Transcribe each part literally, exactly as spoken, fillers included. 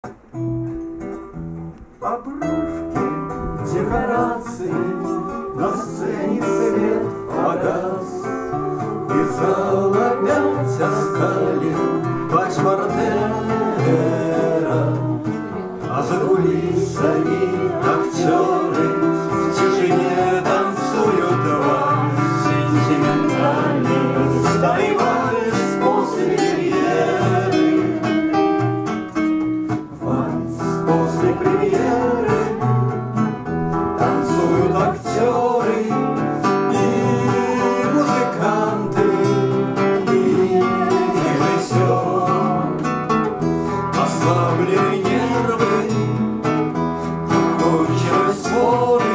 Обрывки декораций, на сцене свет погас, и зал опять оскалил Пачмортера, а за кулисами актеры в тишине танцуют вальс сентиментальный, старый вальс после премьеры. Вальс после премьеры танцуют актеры и музыканты, и режиссер. Ослаблены нервы, кончились споры,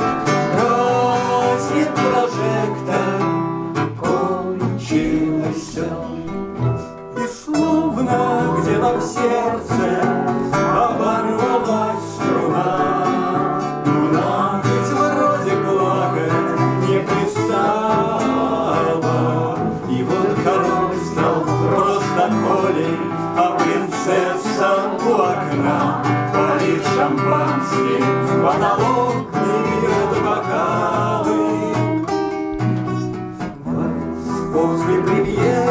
гаснет прожектор, кончилось все. И словно где-то в сердце оборвалась струна. Ну нам ведь вроде плакать не пристало. И вот король стал просто Колей, а принцесса у окна палит шампанским в потолок и бьет бокалы. Вальс после премьеры